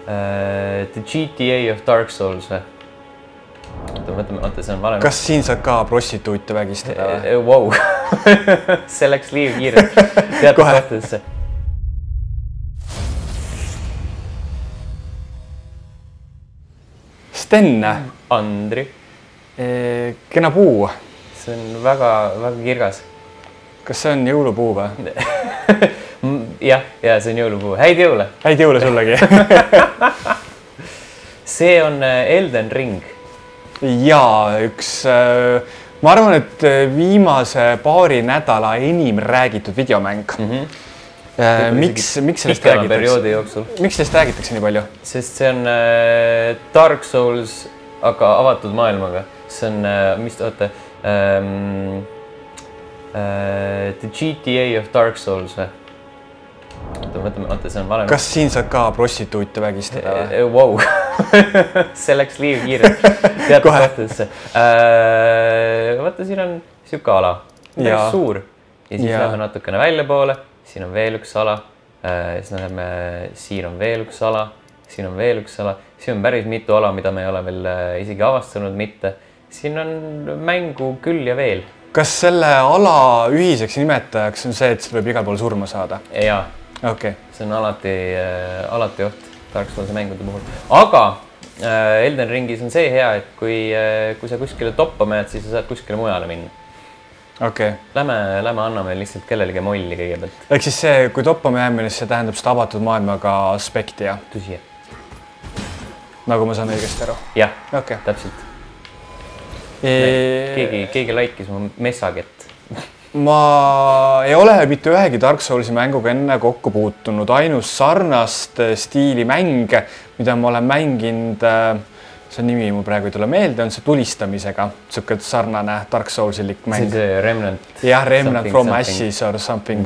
The GTA of Dark Souls või? Oota, see on vale. Kas siin saad ka prostituute vägistada või? Wow. See läks liiv kiire. Teatud kohtadesse. Sten. Andri. Kena puu. See on väga kirgas. Kas see on jõulupuu või? jah, see on jõulupuu. Häid jõule! Häid jõule sullegi! See on Elden Ring. Jaa, ma arvan, et viimase paari nädala enim räägitud videomäng. Miks sellest räägitakse? Miks sellest räägitakse nii palju? Sest see on Dark Souls, aga avatud maailmaga. See on, The GTA of Dark Souls või? Oota, see on vale. Kas siin saad ka prostituute vägistada või? Wow. See läks liiv kiire. Teatud kohtadesse. Vaata, siin on siuke ala. Päris suur. Ja siis läheme natukene välja poole. Siin on veel üks ala. Siis läheme, siin on veel üks ala. Siin on veel üks ala. Siin on päris mitu ala, mida me ei ole veel isegi avastanud mitte. Siin on mängu küll ja veel. Kas selle ala ühiseks nimetajaks on see, et see tuleb igal pool surma saada? Jaa. Okay. See on alati oht Dark Soulsi mängude puhul. Aga Elden Ringis on see hea, et kui sa kuskile toppama jääd, siis sa saad kuskile mujale minna. Okay. Lähme anname lihtsalt kellelegi molli kõigepealt. Ehk siis see, kui toppama jäämine, see tähendab seda avatud maailmaga aspekti, jah? Tõsi. Nagu ma saan õigesti aru? Jah, okay. Täpselt. Keegi laikis mu messagett. Ma ei ole mitte ühegi Dark Soulsi mänguga enne kokku puutunud. Ainus sarnast stiili mäng, mida ma olen mänginud, see nimi mu praegu ei tule meelde, on see tulistamisega. Siuke sarnane Dark Soulsilik mäng. See Remnant. Jah, Remnant from Ashes or something.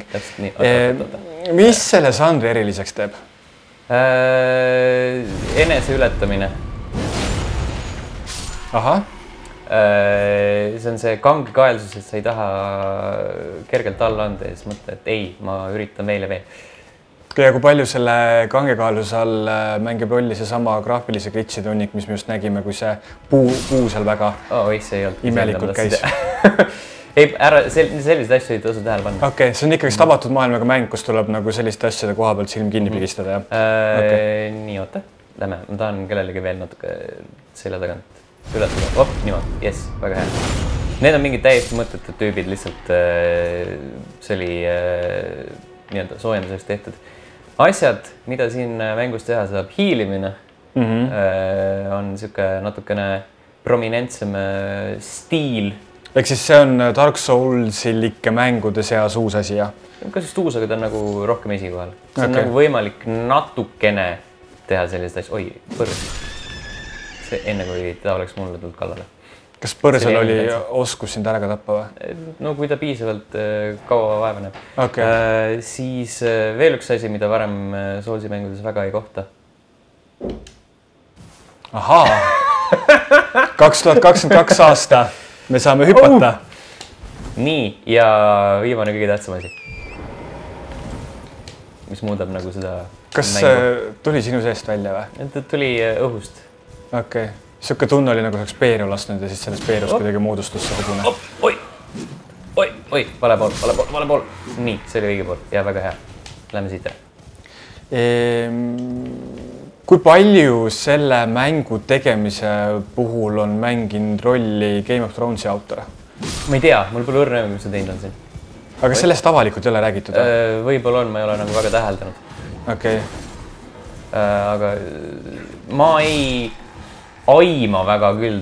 Mis selle žanri eriliseks teeb? Enese ületamine. Ahah. See on see kange kaelsus, et sa ei taha kergelt alla anda ja siis mõtle, et ei, ma üritan veel ja veel. Ja kui palju selle kange kaeluse all mängib rolli see sama graafilise glitchide hunnik, mis me just nägime, kui see puu seal väga imelikult käis? Ei, sellised asju ei tasu tähele panna. Okei, see on ikkagi avatud maailmaga mäng, kus tuleb nagu selliste asjade koha pealt silm kinni pigistada. Nii, oota. Lähme, ma tahan kellelegi veel natuke selja tagant ületada. Niimoodi, jess, väga hea. Need on mingid täiesti mõttetud tüübid, lihtsalt see oli nii-öelda soojenduseks tehtud. Asjad, mida siin mängus teha saab, hiilimine on siuke natukene prominentsem stiil. Ehk siis see on Dark Soulsilike mängude seas uus asi, jah? Kas just uus, aga ta on nagu rohkem esikohal. See on nagu võimalik natukene teha sellist asja. Oi, põrd. See enne, kui ta oleks mulle tulnud kallale. Kas põrsal oli oskus sind ära ka tappa või? No kui ta piisavalt kaua vaevaneb. Okay. Siis veel üks asi, mida varem Soulsi mängudes väga ei kohta. Ahaa! 2022 aasta. Me saame hüpata. Nii, ja viimane kõige tähtsam asi. Mis muudab nagu seda Kas tuli sinu seest välja või? Ta tuli õhust. Okei. Siuke tunne oli nagu saaks peeru lastnud ja siis sellest peerust kuidagi moodustus see hobune. Oi, vale pool. Nii, see oli õige pool. Ja väga hea. Lähme siit ära. Kui palju selle mängu tegemise puhul on mänginud rolli Game of Thronesi autor? Ma ei tea, mul pole õrne, mis see teinud on siin. Aga sellest avalikult ei ole räägitud? Võib-olla on, ma ei ole nagu väga täheldanud. Okei. Aga ma ei aima väga küll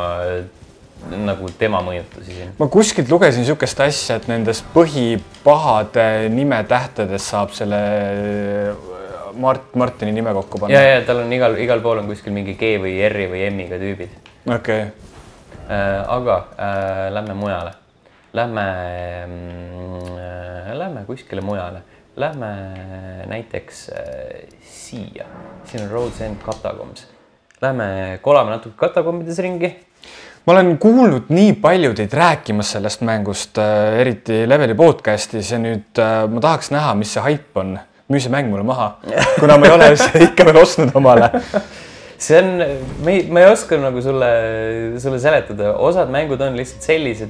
tema mõjutusi siin. Ma kuskilt lugesin siukest asja, et nendest põhipahade nimetähtedest saab selle Martini nime kokku panna. Ja, tal on igal pool on kuskil mingi G või R või M-iga tüübid. Okei. Aga lähme mujale. Lähme kuskile mujale. Lähme näiteks siia. Siin on Road's End Catacombs. Lähme kolame natuke katakombides ringi. Ma olen kuulnud nii palju teid rääkimas sellest mängust, eriti Leveli podcastis ja nüüd ma tahaks näha, mis see hype on. müü see mäng mulle maha, kuna ma ei ole seda ikka veel ostnud omale. See on, ma ei oska nagu sulle seletada. Osad mängud on lihtsalt sellised,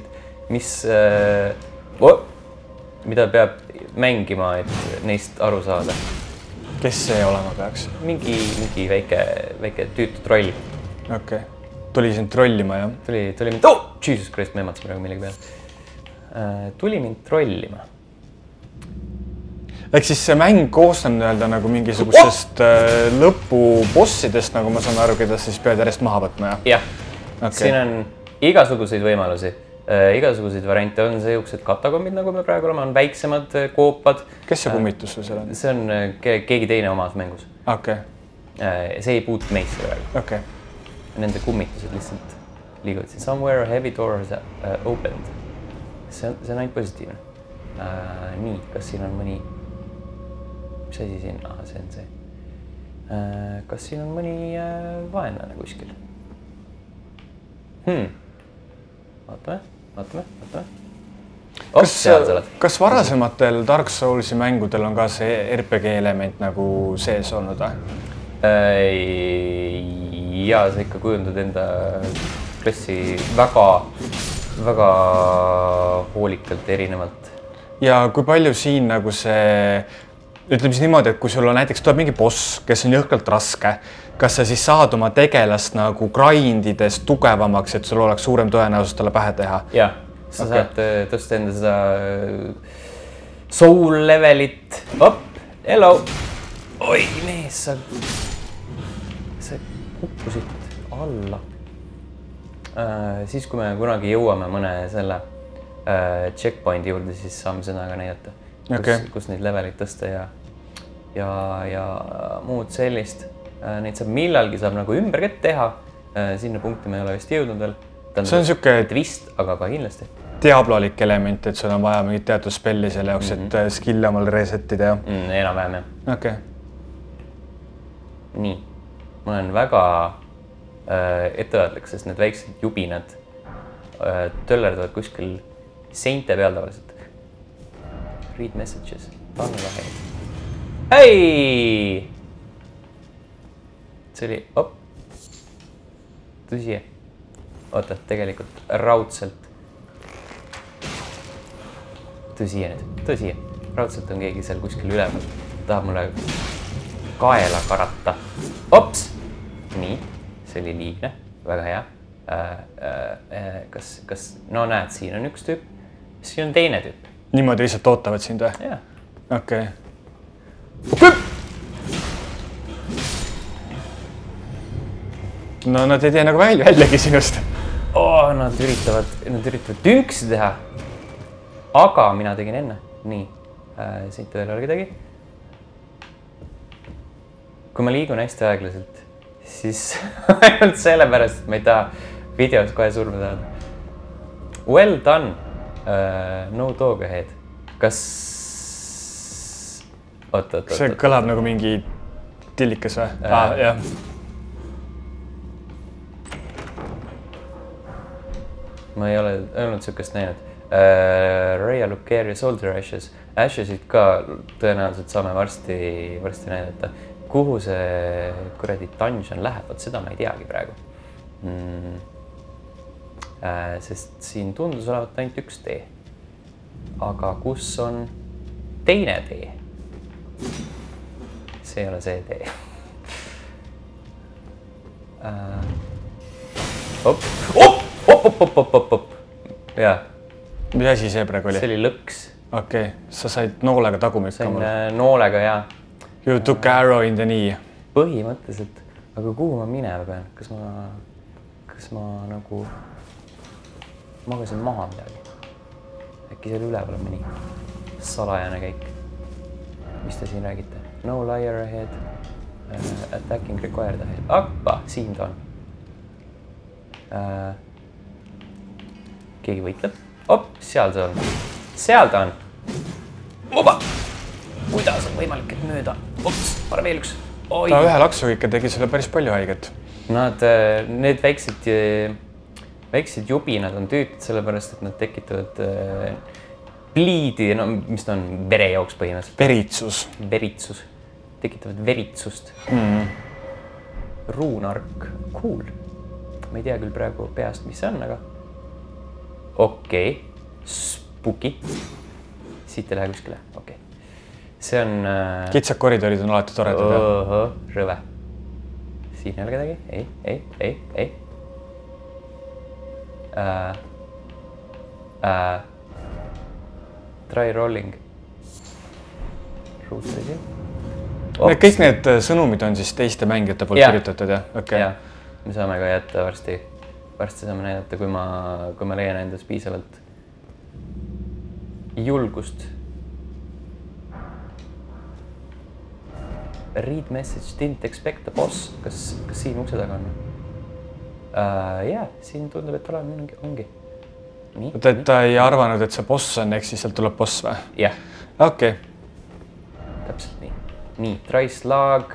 mida peab mängima, et neist aru saada. Kes see olema peaks? Mingi väike tüütu troll. Okei. Tuli sind trollima, jah? Tuli mind... Jesus Christ, ma ematsin praegu millegi peale. Tuli mind trollima. Ehk siis see mäng koostab nagu mingisugusest lõpubossidest, nagu ma saan aru, keda siis pead järjest maha võtma, jah? Jah. Okay. Siin on igasuguseid võimalusi. Igasuguseid variante on seejuksed katakombid, nagu me praegu oleme, on väiksemad koopad. Kes see kummitus seal on? See on keegi teine omas mängus. Okay. See ei puutu meisse praegu. Okay. Nende kummitused lihtsalt liiguvad siin. Somewhere a heavy door is opened. See on ainult positiivne. Nii, kas siin on mõni... Mis asi siin? See on see. Kas siin on mõni vaenlane kuskil? Vaatame. Kas varasematel Dark Soulsi mängudel on ka see RPG element nagu sees olnud? Ja sa ikka kujundad enda klassi väga hoolikalt erinevalt. Ja kui palju siin nagu see, ütleme siis niimoodi, et kui sul on näiteks tuleb mingi boss, kes on jõhkralt raske, kas sa siis saad oma tegelast nagu grindides tugevamaks, et sul oleks suurem tõenäosus talle pähe teha? Jah, sa saad tõsta enda seda soul levelit. Hello! Oi, mees, sa kukkusid alla. Siis, kui me kunagi jõuame mõne selle checkpointi juurde, siis saame seda ka näidata, kus neid levelit tõsta ja muud sellist. Neid saab millalgi saab nagu ümberkett teha. Sinna punkti me ei ole vist jõudnud veel. See on siuke vist, aga ka kindlasti. Diablolik element, et sul on vaja mingit teatud spelli selle jaoks, et skill omal resetida. Enam-vähem, jah. Okay. Nii, ma olen väga ettevaatlik, sest need väiksed jubinad töllerdavad kuskil seinte peal tavaliselt. Read messages. Panna lahe. Hei! See oli, tõsi. Oota, tegelikult raudselt. Tõsi. Raudselt on keegi seal kuskil üleval. Tahab mulle kaela karata. Ops! Nii, see oli liigne. Väga hea. Kas, no näed, siin on üks tüüp. Siin on teine tüüp. Niimoodi lihtsalt ootavad sind või? Jah. Okei. No nad ei tee nagu väljagi sinust. Nad üritavad tünksi teha. Aga mina tegin enne. Nii, siit veel ole kedagi. Kui ma liigun hästi aeglaselt, siis ainult sellepärast, et ma ei taha videos kohe surma saada. Well done. No dog ahead. Kas... Oot. See kõlab nagu mingi tillikas või? Jah. Ma ei ole öelnud sükest näinud. Rhea Lucaria Soldier Ashes. Ashesid ka tõenäoliselt saame varsti näidata. Kuhu see kuradi dungeon läheb? Seda ma ei teagi praegu. Sest siin tundus olevat ainult üks tee. Aga kus on teine tee? See ei ole see tee. Op. Jaa. Mis asi see praegu oli? See oli lõks. Okei, sa said noolega tagumikka mul. Sain noolega, jaa. You took arrow in the knee. Põhimõtteliselt. Aga kuhu ma minema pean? Kas ma nagu magasin maha midagi? Äkki seal üleval on mõni salajane käik? Mis te siin räägite? No liar ahead. Attacking required ahead. Appa, siin ta on. Keegi võitleb. Seal ta on. Seal ta on. Oba! Kuidas on võimalik, et mööda? Pane veel üks. Ta ühe laksu ikka tegi selle päris palju haiget. Need väiksed jubinad on tüütud sellepärast, et nad tekitavad Bleedi, no mis ta on, verejooks põhimõtteliselt. Veritsus. Tekitavad veritsust. Ruunark, cool. Ma ei tea küll praegu peast, mis see on, aga okei. Spooky. Siit ei lähe kuskile, okei. See on... Kitsad koridorid on alati toredad. Rõve. Siin ei ole kedagi. Ei. Try rolling. Need kõik need sõnumid on siis teiste mängijate poolt kirjutatud, jah? Okay. Ja, me saame ka jätta varsti saame näidata, kui ma leian endas piisavalt julgust. Read message, didn't expect the boss. Kas siin ukse taga on? Siin tundub, et ongi. Et ta ei arvanud, et see boss on, ehk siis sealt tuleb boss või? Jah. Okei. Täpselt nii. Nii, try slag.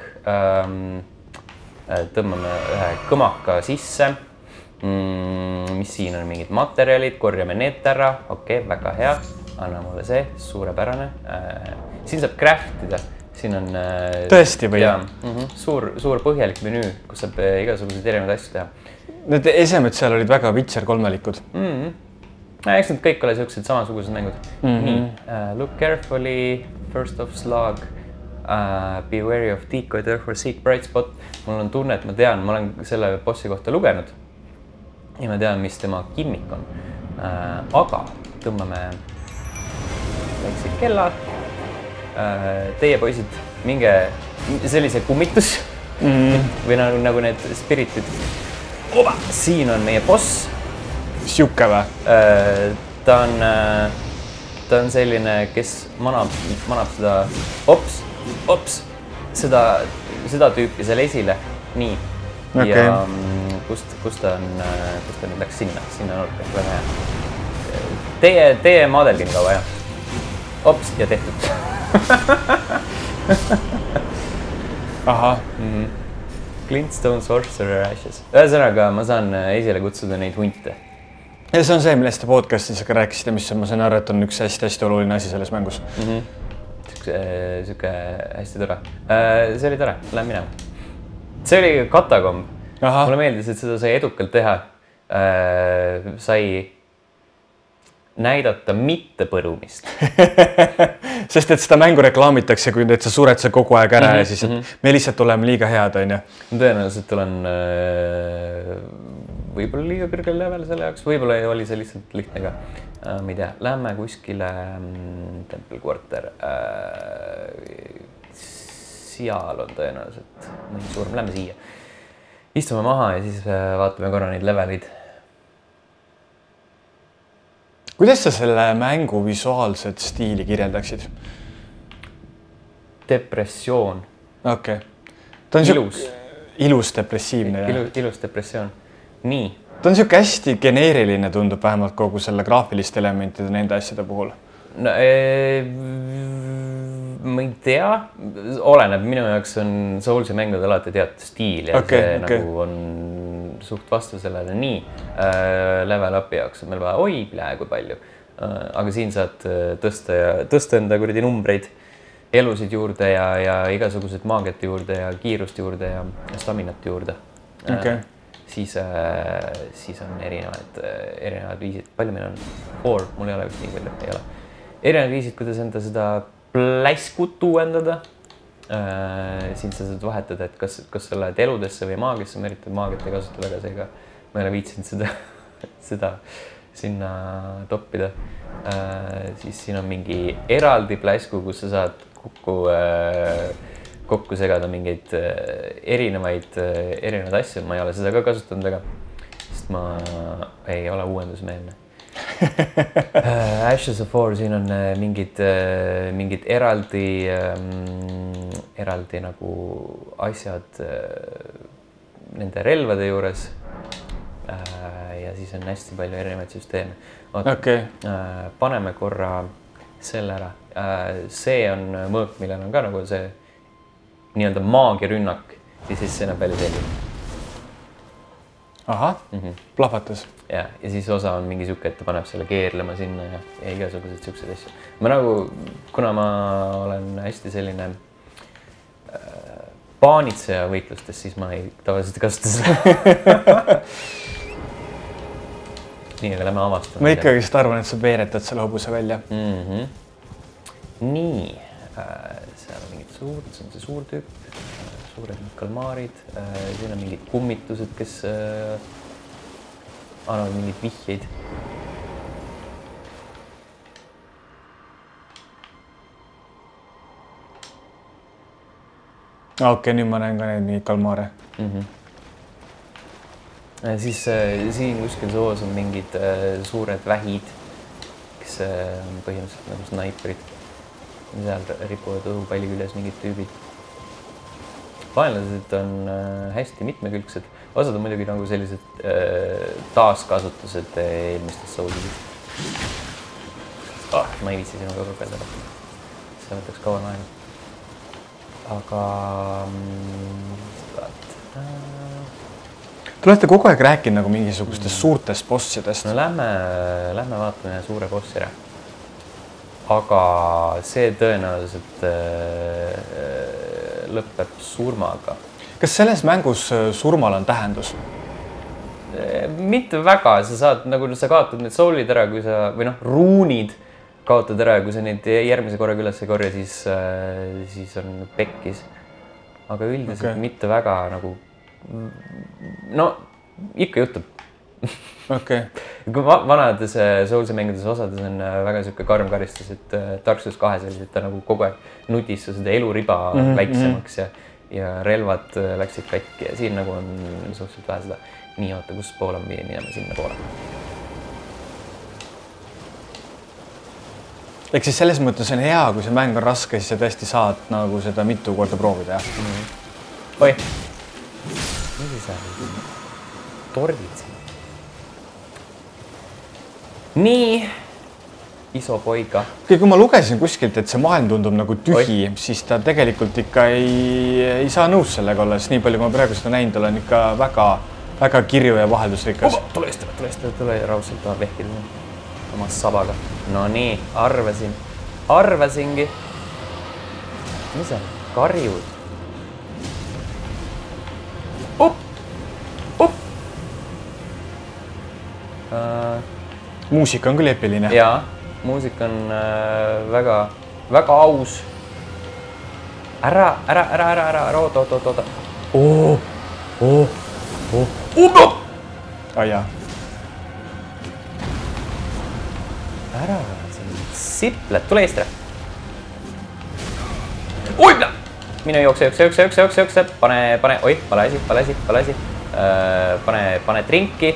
Tõmbame ühe kõmaka sisse. Mis siin on mingid materjalid, korjame need ära. Okei, väga hea. Anna mulle see, suurepärane. Siin saab craftida. Siin on... Tõesti või? Suur põhjalik menüü, kus saab igasuguseid erinevaid asju teha. Need esemed seal olid väga Witcher kolmelikud. Eks need kõik ole sellised samasugused mängud. Nii, look carefully, first of slug, be wary of decoy, therefore seek bright spot. Mul on tunne, et ma tean, ma olen selle bossi kohta lugenud ja ma tean, mis tema gimmick on. Aga tõmbame väikse kella. Teie poisid, minge sellise kummitus või nagu need spiritid. Oba, siin on meie boss. Siuke või? Ta on selline, kes manab seda seda tüüpi seal esile. Nii. Okay. Ja kus ta nüüd läks sinna nurka. Väga hea. Teie maadelgi nii kaua, jah. Ops, ja tehtud. Aha. Glintstone Sorcerer Ashes. Ühesõnaga, ma saan esile kutsuda neid hunte. Ja see on see, millest te podcastis ka rääkisite, mis ma saan aru, et on üks hästi oluline asi selles mängus. Siuke hästi tore. See oli tore, lähen minema. See oli katakomb. Mulle meeldis, et seda sai edukalt teha. Sai näidata mitte põrumist. Sest et seda mängu reklaamitakse, kui sa sured see kogu aeg ära ja siis, et me lihtsalt oleme liiga head, on ju. Tõenäoliselt olen võib-olla liiga kõrgel level selle jaoks, võib-olla oli see lihtsalt lihtne ka. Ma ei tea, lähme kuskile Temple Quarter. Seal on tõenäoliselt mõni suurem, lähme siia. Istume maha ja siis vaatame korra neid levelid. Kuidas sa selle mängu visuaalset stiili kirjeldaksid? Depressioon. Okei. Ta on ilus depressiivne. Ilus depressioon. Nii. Ta on siuke hästi geneeriline tundub vähemalt kogu selle graafiliste elementide nende asjade puhul. No, ma ei tea. Oleneb, minu jaoks on Soulsi mängud alati teatud stiil ja see nagu on suht vastu sellele. Nii, level upi jaoks on meil vaja, kui palju. Aga siin saad tõsta enda kuradi numbreid, elusid juurde ja igasugused maagiat juurde ja kiirust juurde ja staminat juurde. Siis on erinevad viisid. Palju meil on? 4, mul ei ole vist nii palju, ei ole. Erinevad viisid, kuidas enda seda pläskut uuendada. Siin sa saad vahetada, et kas sa lähed eludesse või maagiasse, ma eritan maagiat ei kasuta väga seega. Ma ei ole viitsinud seda sinna toppida. Siis siin on mingi eraldi pläsku, kus sa saad kokku segada mingeid erinevaid asju. Ma ei ole seda ka kasutanud väga, sest ma ei ole uuendusmeelne. Ashes of War, siin on mingid eraldi nagu asjad nende relvade juures. Ja siis on hästi palju erinevaid süsteeme. Paneme korra selle ära. See on mõõk, millel on ka nagu see nii-öelda maagiarünnak ja siis see näeb välja selline. Aha, plahvatas. ja siis osa on mingi sihuke, et ta paneb selle keerlema sinna ja igasugused siuksed asju. Ma nagu, kuna ma olen hästi selline paanitseja võitlustes, siis ma ei tavaliselt kasuta seda. Nii, aga lähme avastame. Ma ikkagi vist arvan, et sa veeretad selle hobuse välja. Nii, seal on mingid suured, see on see suur tüüp, suured kalmaarid, siin on mingid kummitused, kes annavad mingid vihjeid. Okei, nüüd ma näen ka neid mingid kalmaare. Siis siin kuskil soos on mingid suured vähid, kes on põhimõtteliselt nagu snaiperid. Seal ripuvad õhupalli küljes mingid tüübid. Vaenlased on hästi mitmekülgsed. Osad on muidugi nagu sellised taaskasutused eelmistest soulidest. Ma ei viitsi sinuga kõrbeldada. See võtaks kaua aega. Aga Te olete kogu aeg rääkinud nagu mingisugustest suurtest bossidest. No lähme vaatame suure bossi ära. Aga see tõenäoliselt lõpeb surmaga. Kas selles mängus surmal on tähendus? Mitte väga, sa kaotad need soulid ära, kui sa, või noh, ruunid kaotad ära ja kui sa neid järgmise korraga üles ei korja, siis on pekkis. Aga üldiselt mitte väga nagu, no ikka juhtub. Okay. Kui vanades Soulsi mängudes osades on väga siuke karm karistus, et Dark Souls 2 selliselt ta nagu kogu aeg nutis seda eluriba väiksemaks ja relvad läksid katki ja siin nagu on suhteliselt vähe seda. Nii, oota, kus poole on minema sinna poole. Ehk siis selles mõttes on hea, kui see mäng on raske, siis sa tõesti saad nagu seda mitu korda proovida. Oi, mis sa tordid siin? Nii, iso poiga. Kui ma lugesin kuskilt, et see maailm tundub nagu tühi, siis ta tegelikult ikka ei saa nõus sellega olla, sest nii palju, kui ma praegu seda näinud olen, ikka väga kirju ja vaheldusrikas. Tule raudselt tahab vehkida oma sabaga. No nii, arvasingi. Mis on? Karjud. Muusika on küll epiline. Jaa, muusika on väga aus. Ära, oota. Jaa. Ära, see on sipled, tule eestre. Oibla! Mine jookse, pane, oi, vale asi. Pane trinki.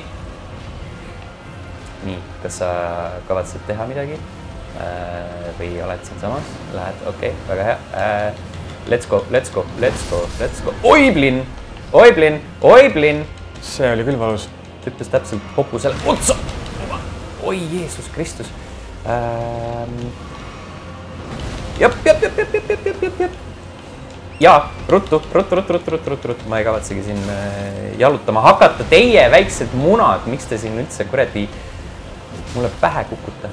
Nii, kas sa kavatsed teha midagi? Või oled siin samas? Lähed, okei, väga hea. Let's go. Oiblin! See oli küll valus. Ütles täpselt hopusele otsa. Oi, Jeesus Kristus. Jep. Jaa, ruttu. Ma ei kavatsegi siin jalutama hakata. Teie väiksed munad, miks te siin üldse kuradi mulle pähe kukuta?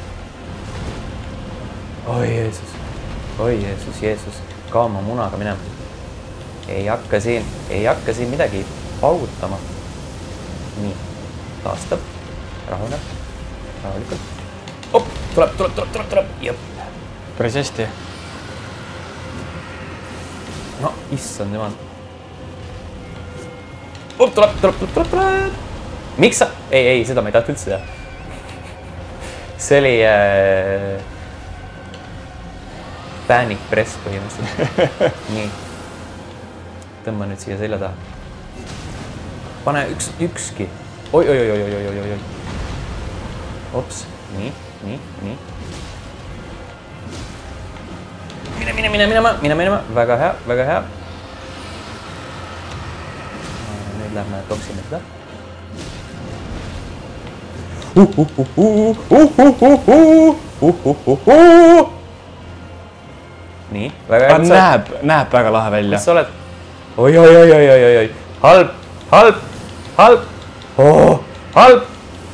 Oi, Jeesus. Ka oma munaga minema. Ei hakka siin midagi paugutama. Nii, taastab. Rahulikult. Tuleb. Jep. Päris hästi. No, issand jumal. Tuleb. Miks sa? Ei, seda ma ei tahtnud üldse teha. See oli panic press põhimõtteliselt. Nii. Tõmba nüüd siia selja taha. Pane ükski. Oi. Ops. Nii. Mine. Väga hea. Nüüd lähme toksime seda. Nii, väga hea. Näeb väga lahe välja. Mis sa oled? Oi. Halb.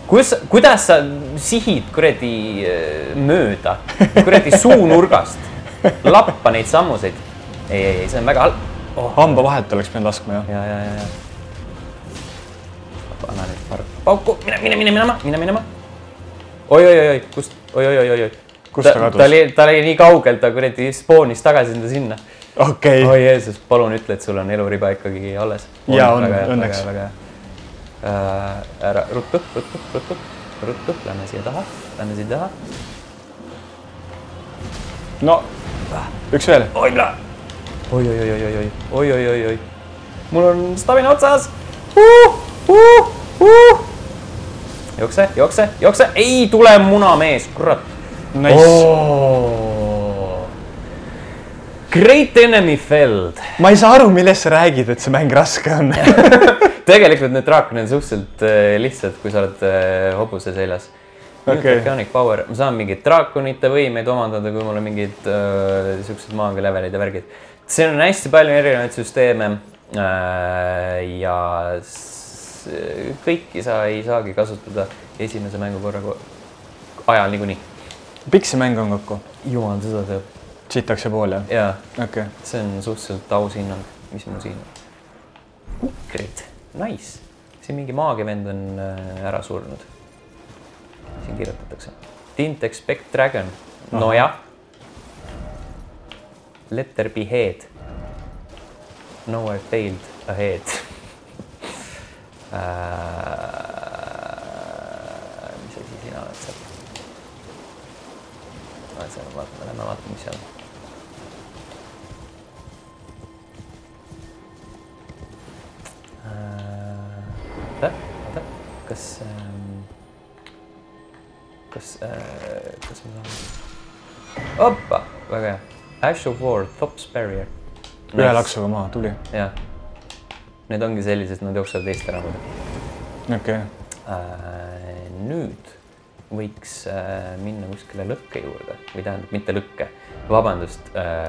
kuidas sa sihid kuradi mööda, kuradi suunurgast, lappa neid sammuseid. Ei, see on väga halb. Hamba vahelt oleks pidanud laskma, jah? Ja. Anna nüüd pauku, mine. Oi, kust? Oi. Kust ta kadus? Ta oli nii kaugel, ta kuradi spoonis tagasi sinna. Okei. Oi Jeesus, palun ütle, et sul on eluriba ikkagi alles. Ja on, õnneks. Ära, ruttu, lähme siia taha. No, üks veel. Oi. Mul on stamina otsas. Jookse. Ei tule munamees, kurat. Nice. Great enemy felled. Ma ei saa aru, millest sa räägid, et see mäng raske on. Tegelikult need draakonid on suhteliselt lihtsad, kui sa oled hobuse seljas. Mechanic power. Ma saan mingid draakonite võimeid omandada, kui mul on mingid siuksed maagia levelid ja värgid. See on hästi palju erinevaid süsteeme ja kõiki sa ei saagi kasutada esimese mängu korra ajal niikuinii. Pikk see mäng on kokku? Jumal, seda teeb. Sitakse pool, jah? Jaa. Okay. See on suhteliselt aus hinnang, mis mul siin on. Great. Nice. Siin mingi maagiavend on ära surnud. Siin kirjutatakse. Didn't expect dragon. No jah. Let there be head. Nowhere failed ahead. Mis asi sina oled seal? Lähme vaatame, mis seal. Oota, kas ma saan? Oppa, väga hea. Ash of War, Thops Barrier. Ühe laksuga maha, tuli. Jah. Need ongi sellised, nad jooksevad teist ära muidu. Okay. Nüüd võiks minna kuskile lõkke juurde. Või tähendab, mitte lõkke. Vabandust.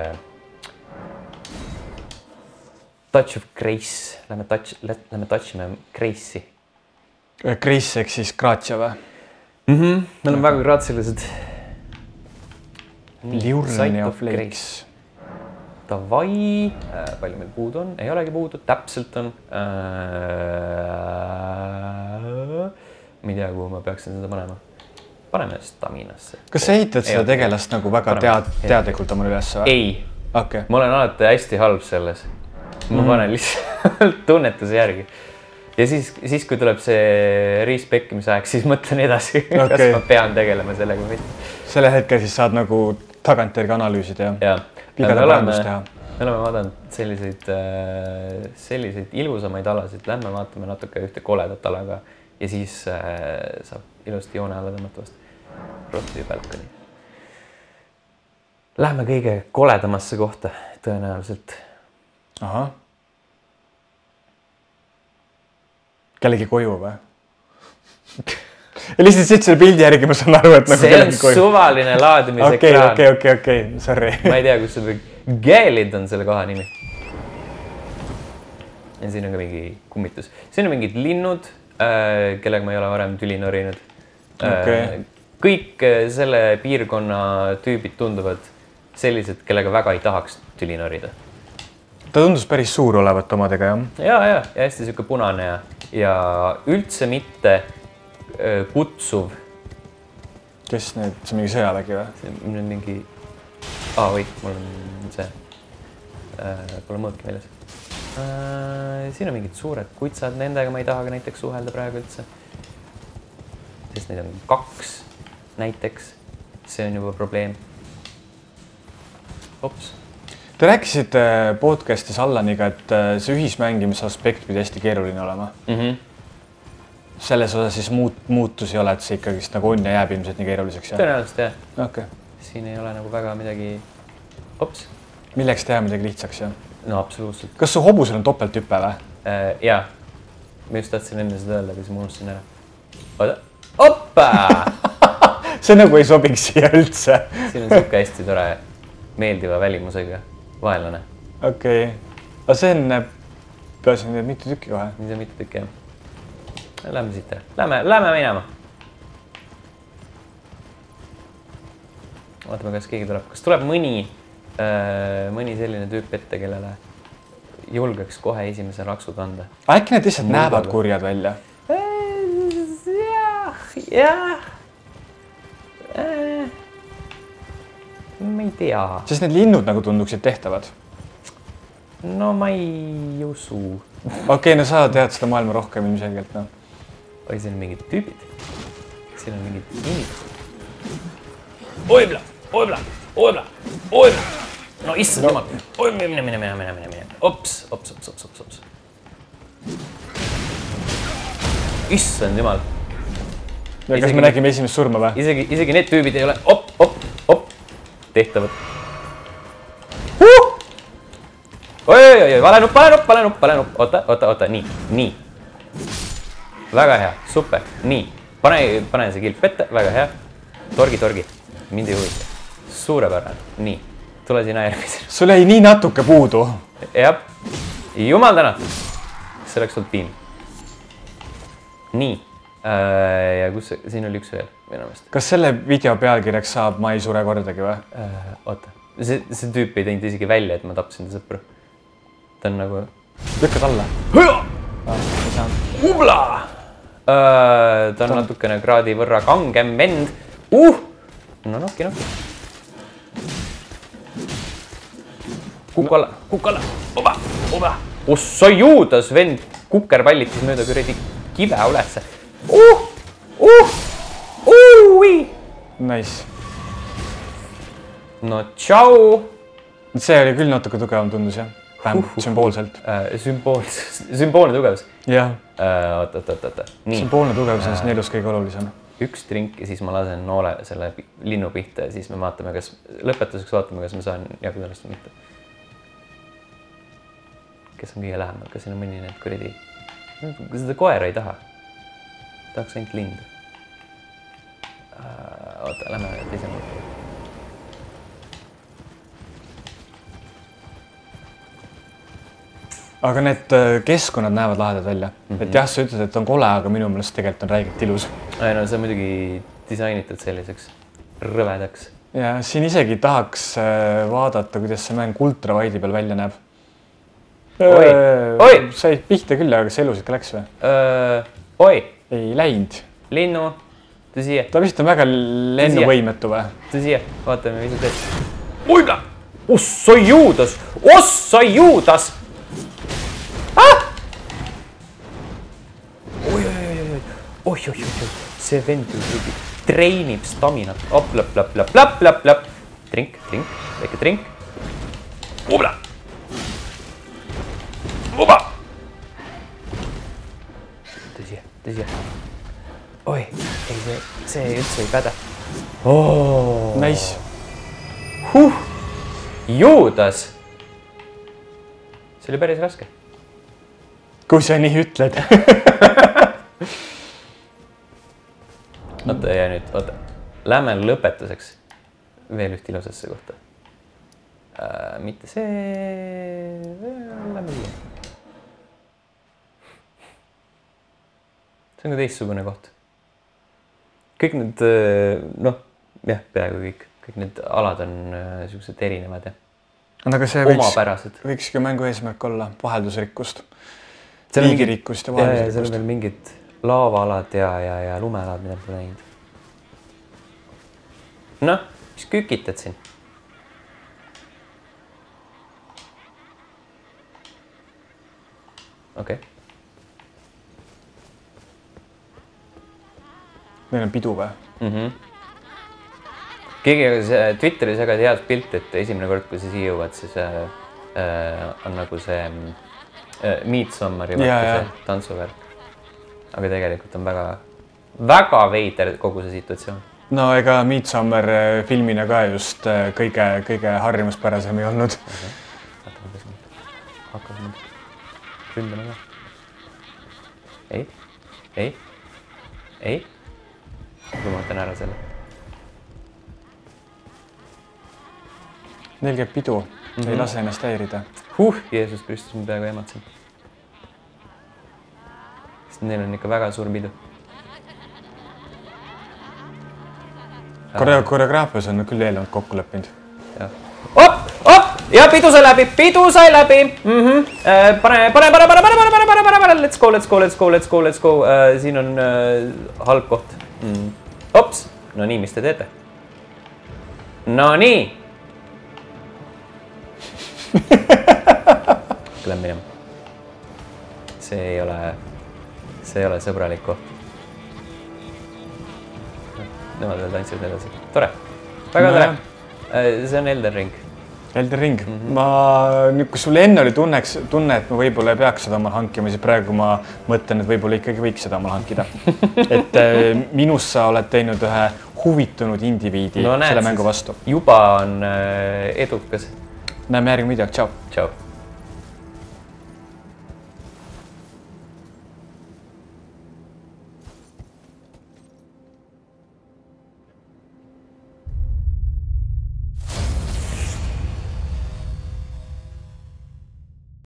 Touch of Grace. Lähme touchime Grace'i. Grace ehk siis Gratia või? Meil on väga graatsilised. Liurne of Lakes. Davai. Palju meil puudu on? Ei olegi puudu. Täpselt on. Ma ei tea, kuhu ma peaksin seda panema. Paneme staminasse. Kas sa ehitad seda tegelast nagu väga teadlikult omale üles või? Ei. Okay. Ma olen alati hästi halb selles. Ma panen lihtsalt tunnetuse järgi. Ja siis kui tuleb see riispekkimise aeg, siis mõtlen edasi, kas ma pean tegelema sellega või mitte. Selle hetkel siis saad nagu tagantjärgi analüüsida ja vigade parandust teha. Me oleme vaadanud selliseid ilusamaid alasid. Lähme vaatame natuke ühte koledat alaga ja siis saab ilusti joone alla tõmmata vast. Rotti balkoni. Lähme kõige koledamasse kohta tõenäoliselt. Ahah. Kellegi koju või? Ja lihtsalt siit selle pildi järgi ma saan aru, et nagu see on suvaline laadimisekraan. Okei, sorry. Ma ei tea, kus see Gaalid on selle koha nimi. Ja siin on ka mingi kummitus. Siin on mingid linnud, kellega ma ei ole varem tüli norinud. Kõik selle piirkonna tüübid tunduvad sellised, kellega väga ei tahaks tüli norida. Ta tundus päris suur olevat omadega, jah? Ja hästi siuke punane ja üldse mitte kutsuv. Kes need, see mingi sõjavägi või? See on mingi... mul on see... Pole mõõtki meeles. Siin on mingid suured kutsad, nendega ma ei taha näiteks suhelda praegu üldse. Sest neid on 2 näiteks. See on juba probleem. Ops. Te rääkisite podcastis Allaniga, et see ühismängimise aspekt pidi hästi keeruline olema. Selles osas siis muutusi ei ole, et see ikkagi nagu on ja jääb ilmselt nii keeruliseks? Tõenäoliselt, jah. Okay. Siin ei ole nagu väga midagi... Ops. Milleks teha midagi lihtsaks, jah? No, absoluutselt. Kas su hobusel on topelthüppe või? Jaa. Ma just tahtsin enne seda öelda, aga siis ma unustasin ära. Oota. Oppa! See nagu ei sobiks siia üldse. Siin on siuke hästi tore meeldiva välimusega vaenlane. Okei. Aga see on... Peasin need mitu tükki kohe. Need on mitu tükki, jah. Lähme siit ära. Lähme minema. vaatame, kas keegi tuleb. Kas tuleb mõni selline tüüp ette, kellele julgeks kohe esimese raksu kanda? Äkki need lihtsalt näevad kurjad välja? Jah. Ma ei tea. Sest need linnud nagu tunduksid tehtavad. No ma ei usu. Okei, no sa tead seda maailma rohkem ilmselgelt, no. Oi, siin on mingid tüübid. Siin on mingid inimesed. Oibla! No issand jumal. Oi, mine. Ops. Issand jumal. Ja kas me nägime esimest surma või? Isegi need tüübid ei ole op tehtavad. Oi, vale nupp. Oota, nii. Väga hea, super, nii. Pane see kilp ette, väga hea. Torgi, mind ei huvita. Suurepärane, nii. Tule sina järgmisel. Sul jäi nii natuke puudu. Jah, jumal tänatud. See oleks olnud piim. Nii. Ja kus siin oli üks veel minu meelest. Kas selle video pealkirjaks saab Ma ei sure kordagi või? Oota, see tüüp ei teinud isegi välja, et ma tapsin ta sõpru. Ta on nagu... Lükkad alla. Ubla! Ta on natukene kraadi võrra kangem vend. No nokki. Kukk alla. Oba. Ossa juudas vend kukker pallitis mööda kuradi kive ülesse. Nice. No tšau. See oli küll natuke tugevam tundus, jah. Vähemalt sümboolselt. Sümboolne tugevus. Jah. Oota. Sümboolne tugevus on siin elus kõige olulisem. Üks trink ja siis ma lasen noole selle linnu pihta ja siis me vaatame, kas lõpetuseks me saan jagu sellest või mitte. Kes on kõige lähemal, kas siin on mõni need kuradi... Seda koera ei taha. Tahaks ainult lindu. Oota, lähme teise mõtte. Aga need keskkonnad näevad lahedad välja. Et jah, sa ütled, et on kole, aga minu meelest tegelikult on räigelt ilus. No see on muidugi disainitud selliseks rõvedaks. Ja siin isegi tahaks vaadata, kuidas see mäng ultravaidi peal välja näeb. Oi! Sai pihta küll, aga kas elus ikka läks või? Oi! Ei läinud. Linnu, tõsi. Ta vist on väga lennuvõimetu või? Tõsi, vaatame, mis sa teed. Oibla! Ossa juudas! Oi, see vend treenib staminat. Lapp. Trink, väike trink. Ubla! Tõsi. Oi, ei, see üldse ei päda. Nice. Juudas! See oli päris raske. Kui sa nii ütled. Oota, ja nüüd, lähme lõpetuseks veel üht ilusasse kohta. Mitte see... Lähme siia. See on ka teistsugune koht. Kõik need, peaaegu kõik need alad on sellised erinevad ja omapärased. Võikski mängu eesmärk olla vaheldusrikkust, liigirikkust ja vaheldusrikkust. Seal on veel mingid laavaalad ja lumealad, mida pole näinud. Noh, mis kükitad siin? Okei. Meil on pidu või? Keegi Twitteris jagad head pilt, et esimene kord, kui sa siia jõuad, siis on nagu see Midsommari tantsuvärk. Aga tegelikult on väga veider kogu see situatsioon. No ega Midsommar filmina ka just kõige harjumuspärasem ei olnud. Hakkab nüüd ründama ka. Ei. Kui ma võtan ära selle. Neil käib pidu, ei lase ennast häirida. Jeesus Kristus, ma peaaegu ematsen. Neil on ikka väga suur pidu. Koreograafias on küll eelnevalt kokku leppinud. Ja pidu sai läbi. Pane. Let's go. Siin on halb koht. Ops. No nii, mis te teete? No nii. Lähen minema. See ei ole sõbralik koht. Nemad veel tantsivad edasi. Tore. Väga tore. See on Elden Ring. Elden Ring. Kui sul enne oli tunne, et ma võib-olla ei peaks seda omal hankima, siis praegu ma mõtlen, et võib-olla ikkagi võiks seda omal hankida. Et minus sa oled teinud ühe huvitunud indiviidi selle mängu vastu. Juba on edukas. Näeme järgmine video. Tšau. Tšau.